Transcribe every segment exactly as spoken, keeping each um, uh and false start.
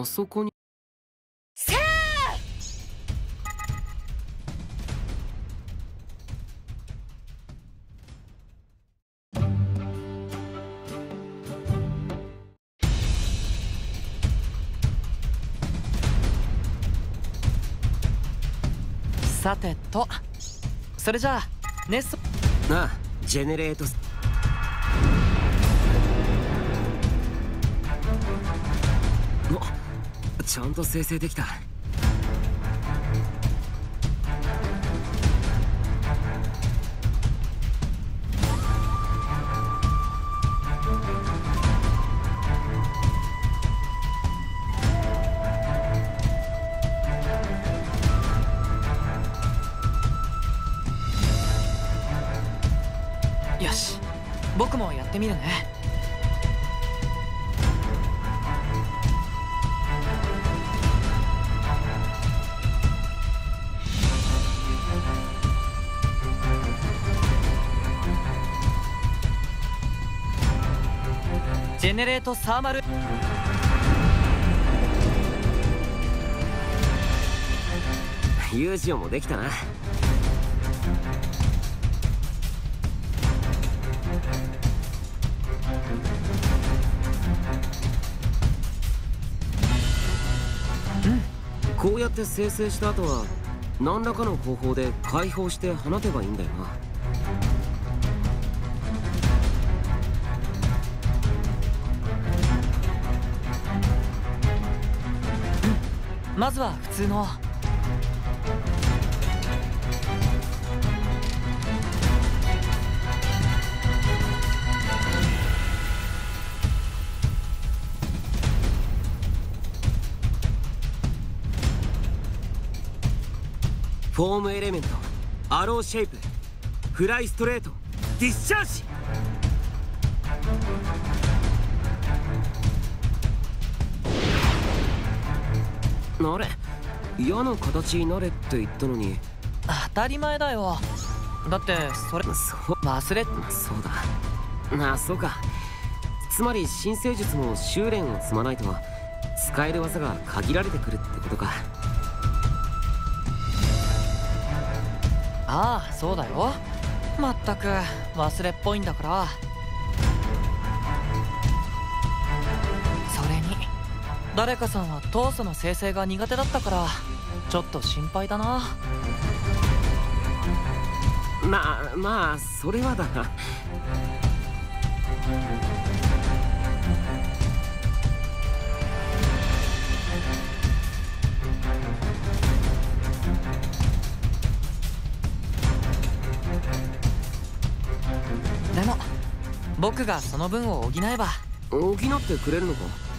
あそこに。 せーさてと、それじゃあネスなあ、ジェネレートスお、ちゃんと生成できた。 よし、僕もやってみるね。ジェネレートサーマル。 ユージオもできたな。こうやって生成した後は何らかの方法で解放して放てばいいんだよな。 うん、まずは普通のフォームエレメント、アローシェイプ、フライストレート、ディスチャージ。あれ、矢の形になれって言ったのに。 当たり前だよ。だってそれそう忘れそうだなあ、そうか。つまり新生術も修練を積まないと使える技が限られてくるってことか。 ああ、そうだよ。まったく忘れっぽいんだから。それに誰かさんは闘争の生成が苦手だったからちょっと心配だな。 まあまあ、それはだな。 でも僕がその分を補えば。 補ってくれるのか。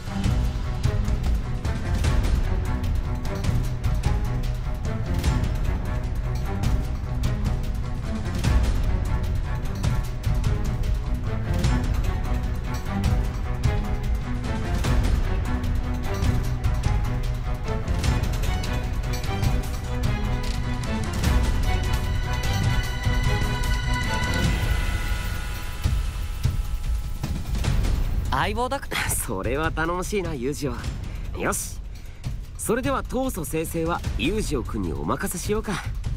相棒だから。 それは頼もしいな、ユージオ。よし、それでは闘争生成はユージオ君にお任せしようか。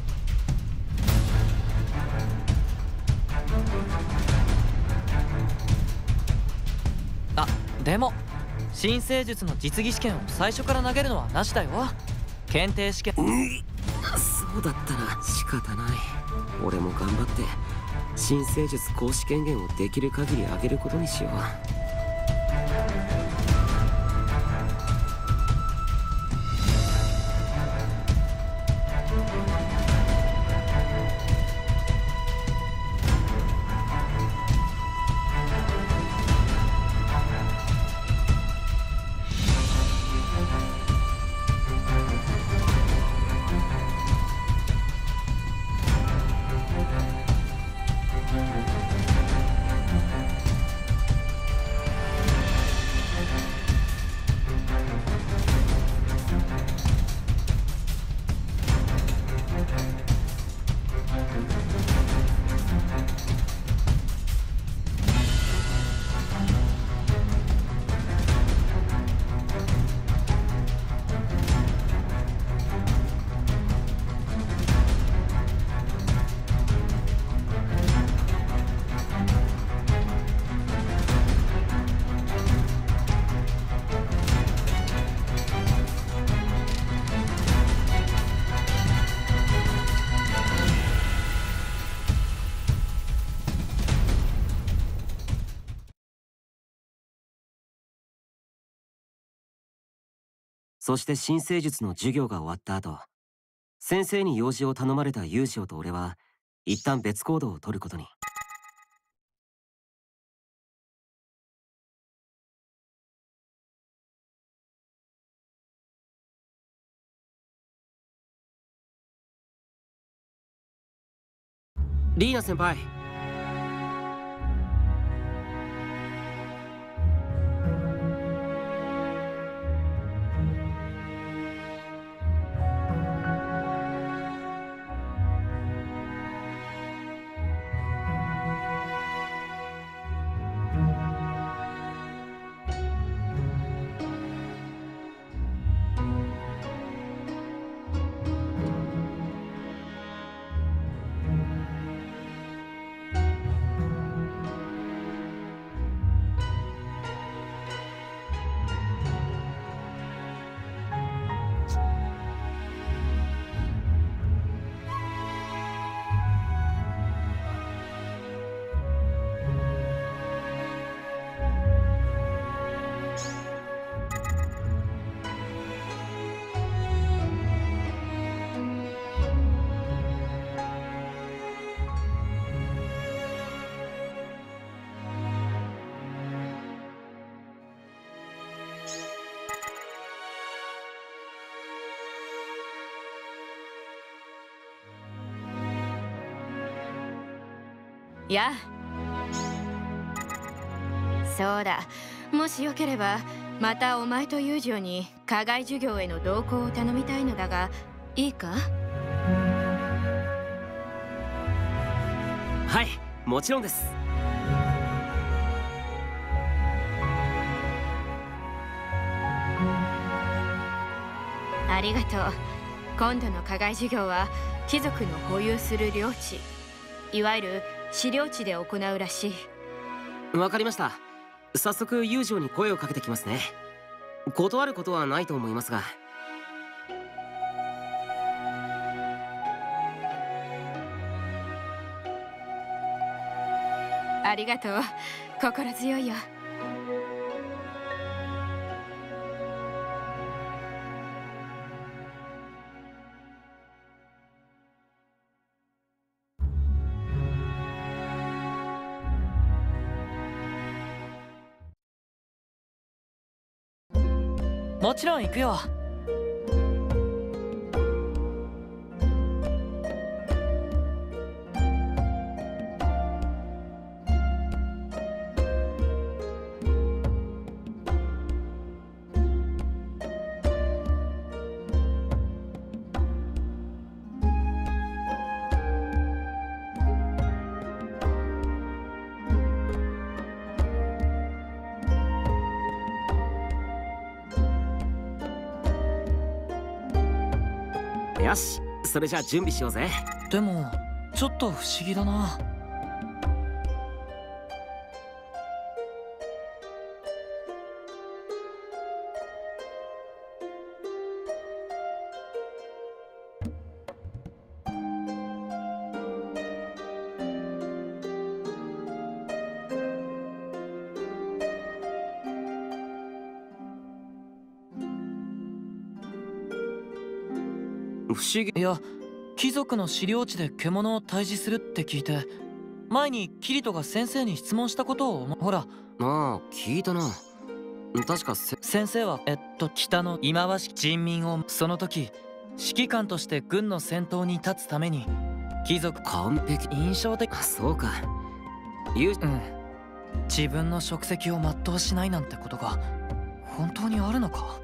あ、でも新生術の実技試験を最初から投げるのはなしだよ。検定試験。 うん、そうだったな。仕方ない。俺も頑張って新生術行使権限をできる限り上げることにしよう。 そして新生術の授業が終わった後、先生に用事を頼まれた優勝と俺は一旦別行動を取ることに。リーナ先輩。 やあ、そうだ、もしよければまたお前と友情に課外授業への同行を頼みたいのだが、いいか？ はい、もちろんです。 ありがとう。今度の課外授業は貴族の保有する領地、いわゆる資料地で行うらしい。わかりました。早速友情に声をかけてきますね。断ることはないと思いますが。 ありがとう。心強いよ。 もちろん行くよ。 よし、それじゃあ準備しようぜ。 でもちょっと不思議だな。 不思議。 いや、貴族の資料地で獣を退治するって聞いて、前にキリトが先生に質問したことを思ほら。 ああ、聞いたな。確かせ先生はえっと北の忌まわしき人民を、その時指揮官として軍の先頭に立つために貴族完璧。 印象的。 あ、そうか。言う、 うん、自分の職責を全うしないなんてことが本当にあるのか。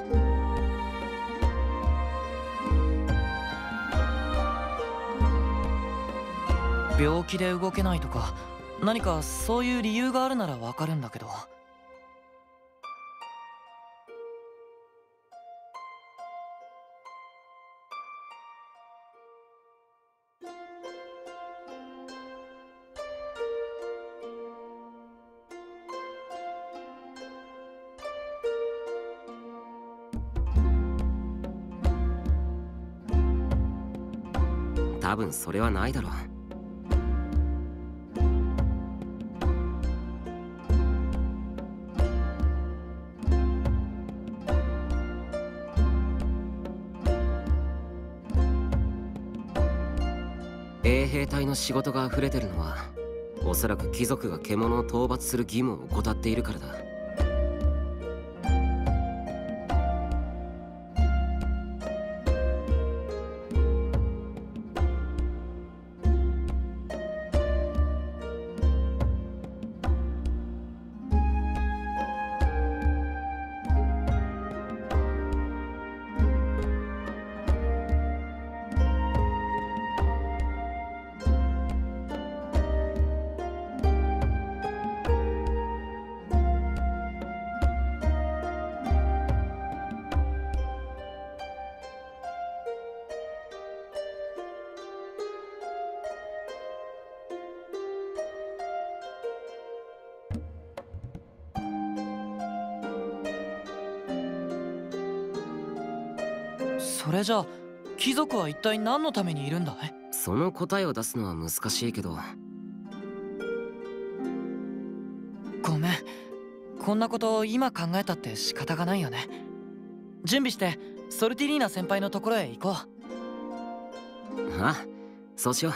病気で動けないとか何かそういう理由があるならわかるんだけど。 多分それはないだろう。 衛兵隊の仕事が溢れてるのはおそらく貴族が獣を討伐する義務を怠っているからだ。 それじゃあ貴族は一体何のためにいるんだい？ その答えを出すのは難しいけど。 ごめん、こんなことを今考えたって仕方がないよね。準備してソルティリーナ先輩のところへ行こう。ああ、そうしよう。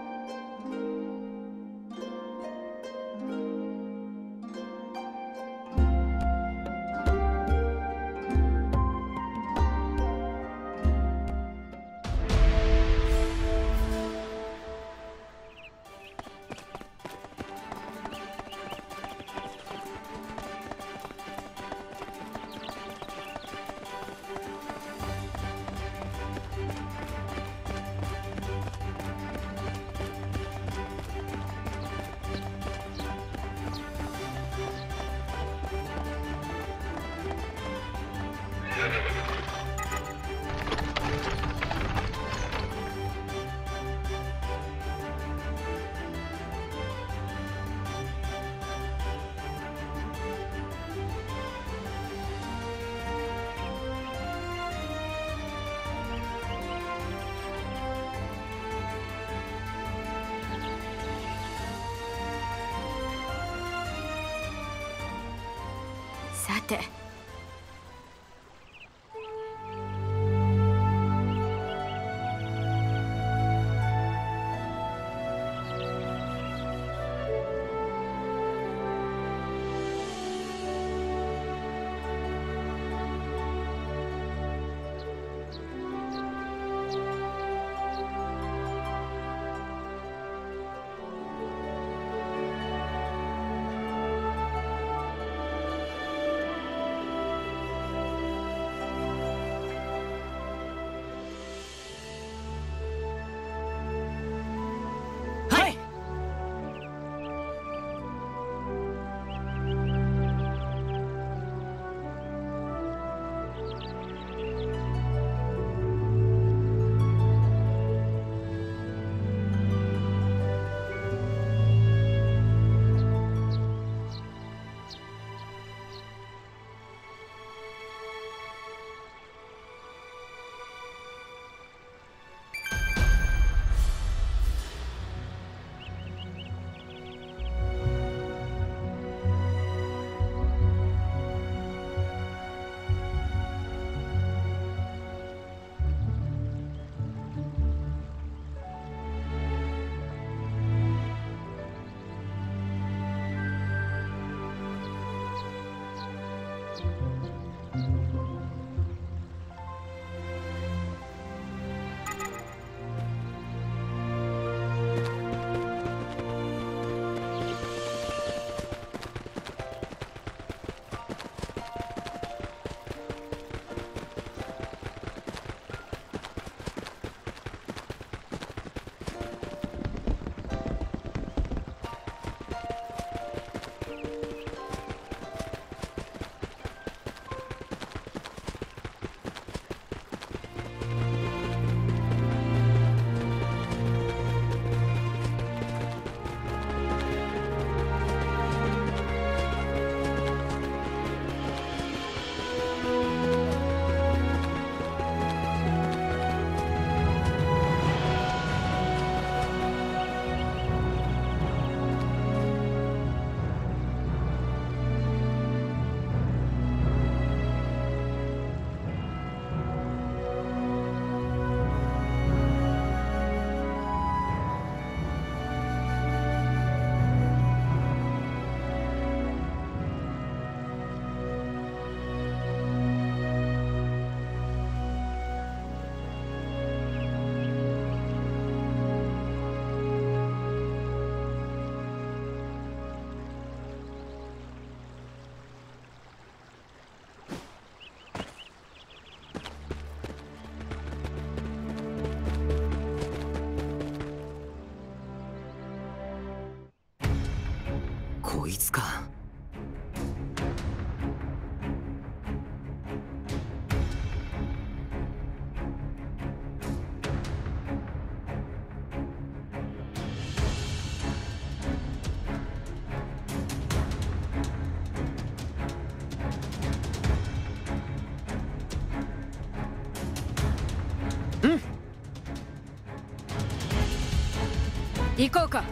さて、 いつか。 行こうか。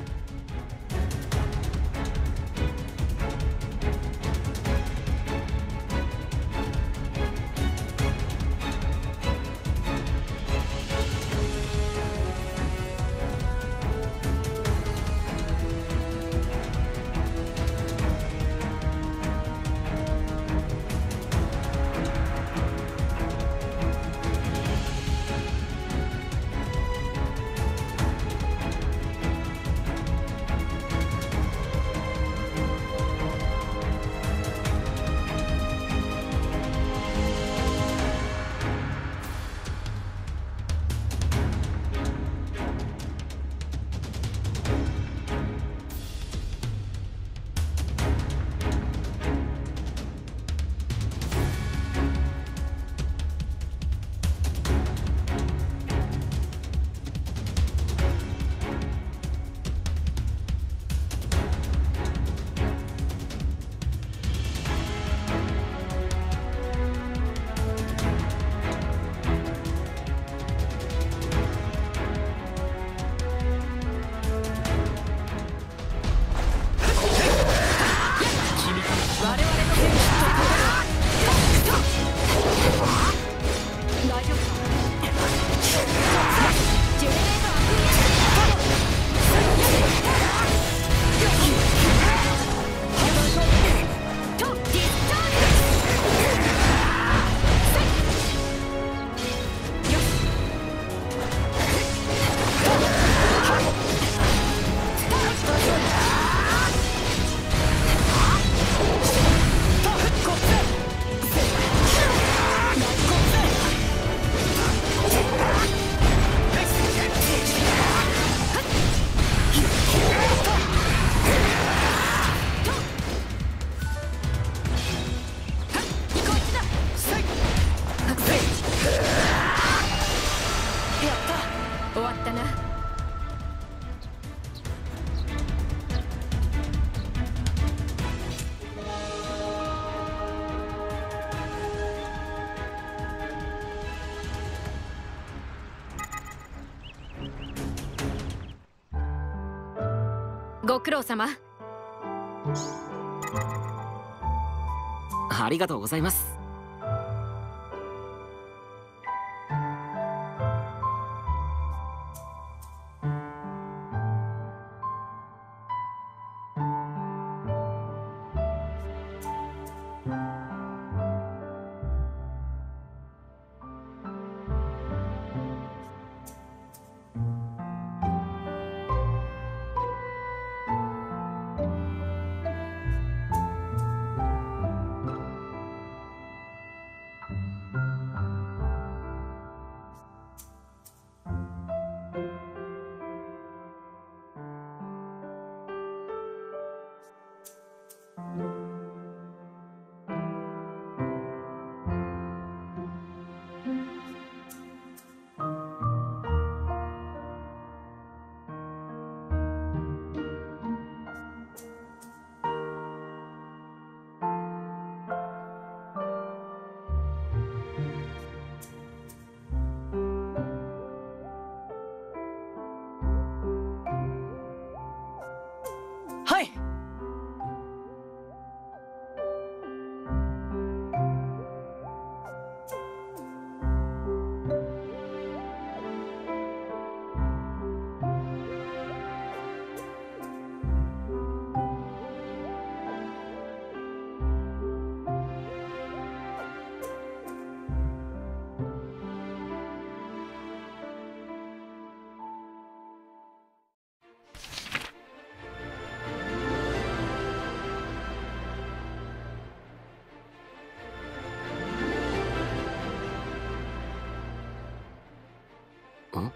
ご苦労様。 ありがとうございます。 はい。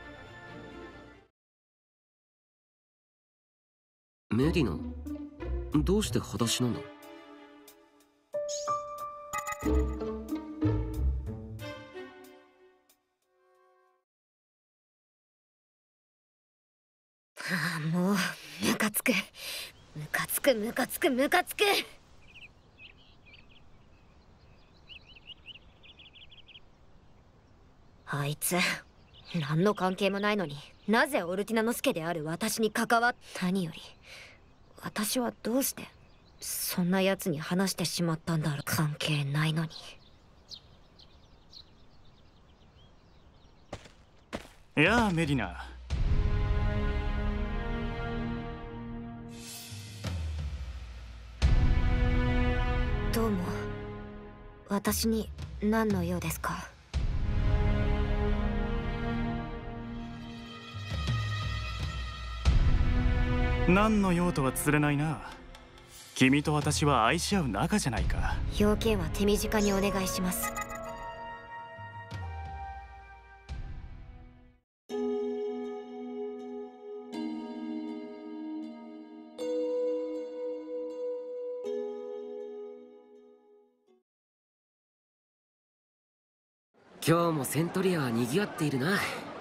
メディナ、 どうして裸足なんだ？ ああ、もうムカつくムカつくムカつくムカつく。あいつ何の関係もないのになぜオルティナの助である私に関わっ何より私はどうしてそんな奴に話してしまったんだろう。関係ないのに。 いやあメディナ、 どうも。私に何の用ですか？ 何の用とは釣れないな。君と私は愛し合う仲じゃないか。 要件は手短にお願いします。 今日もセントリアは賑わっているな。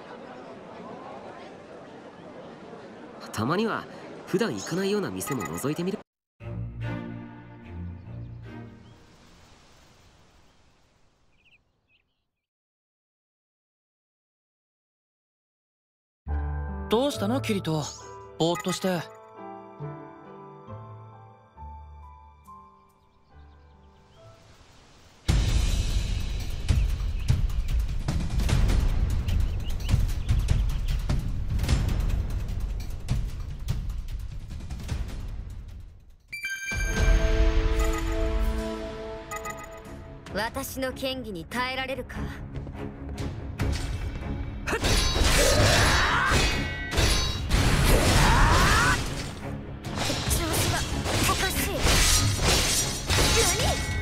たまには普段行かないような店も覗いてみる。 どうしたのキリト、ぼーっとして。 私の剣技に耐えられるか？調子がおかしい。何？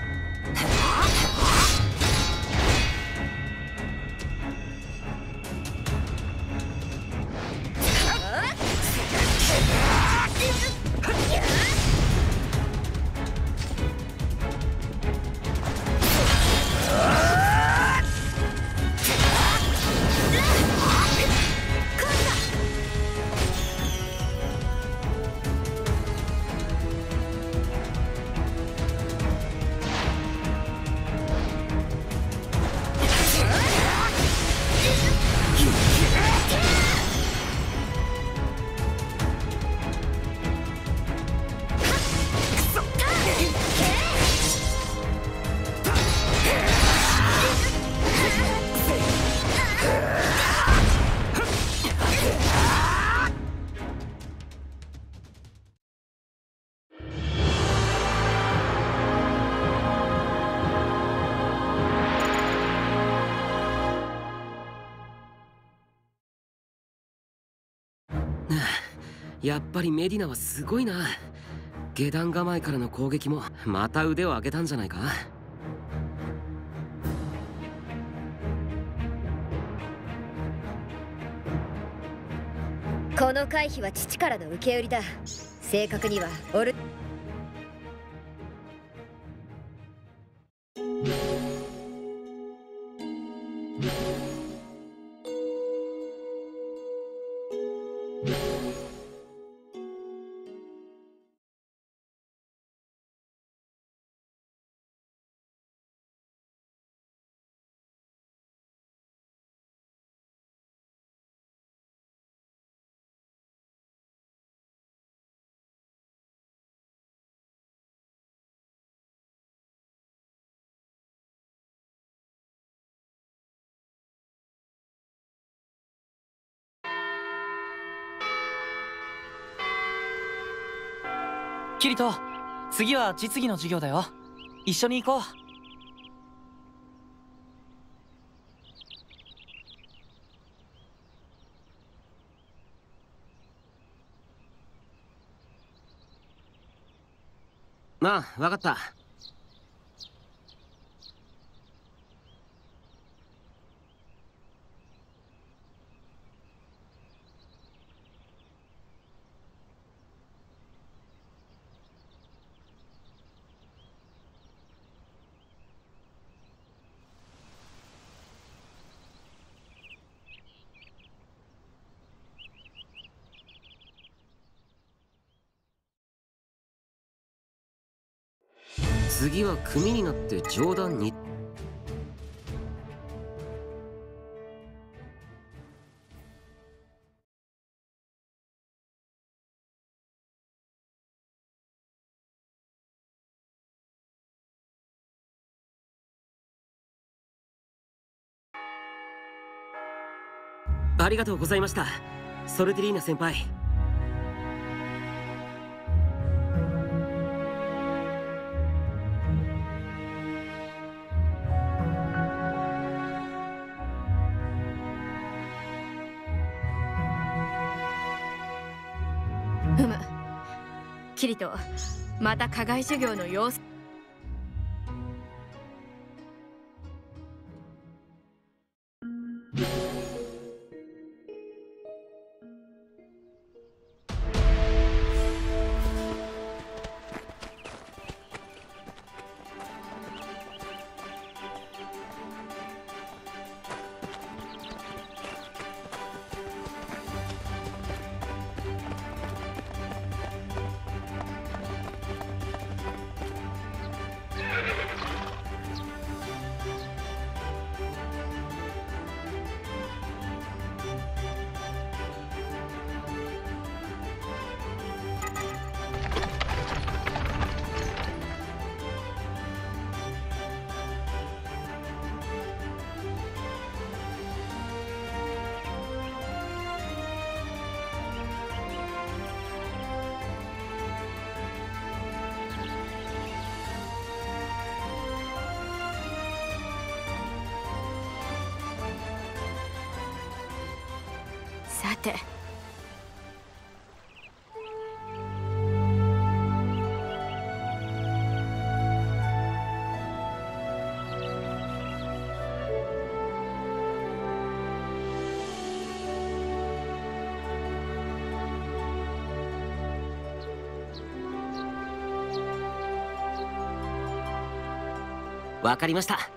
やっぱりメディナはすごいな。下段構えからの攻撃もまた腕を上げたんじゃないか。 この回避は父からの受け売りだ。正確にはオルキリト、次は実技の授業だよ。一緒に行こう。ああ、わかった。 次は組になって冗談に。ありがとうございました、ソルティリーナ先輩。 うむ、キリト、また課外授業の様子。さて、 わかりました。